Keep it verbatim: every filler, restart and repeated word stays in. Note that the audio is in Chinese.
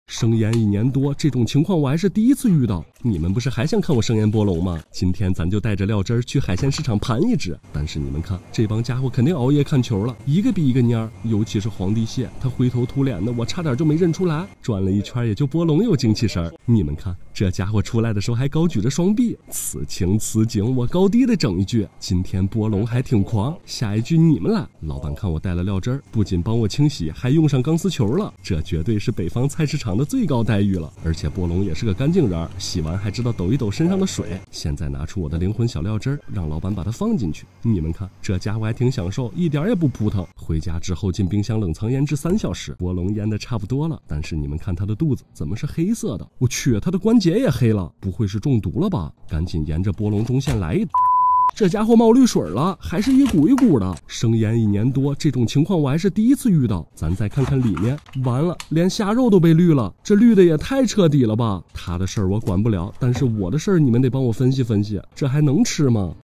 生腌一年多，这种情况我还是第一次遇到。你们不是还想看我生腌波龙吗？今天咱就带着料汁儿去海鲜市场盘一只。但是你们看，这帮家伙肯定熬夜看球了，一个比一个蔫儿。尤其是皇帝蟹，他灰头土脸的，我差点就没认出来。转了一圈，也就波龙有精气神儿。你们看，这家伙出来的时候还高举着双臂，此情此景，我高低的整一句。今天波龙还挺狂，下一句你们来。老板看我带了料汁儿，不仅帮我清洗，还用上钢丝球了，这绝对是北方菜市场的最高待遇了。而且波龙也是个干净人，洗完还知道抖一抖身上的水。现在拿出我的灵魂小料汁儿，让老板把它放进去。你们看，这家伙还挺享受，一点也不扑腾。回家之后进冰箱冷藏腌制三小时，波龙腌的差不多了。但是你们看它的肚子怎么是黑色的？我去，它的关节也黑了，不会是中毒了吧？赶紧沿着波龙中线来一打。这家伙冒绿水了，还是一股一股的。生腌一年多，这种情况我还是第一次遇到。咱再看看里面，完了，连虾肉都被绿了，这绿的也太彻底了吧！他的事儿我管不了，但是我的事儿你们得帮我分析分析，这还能吃吗？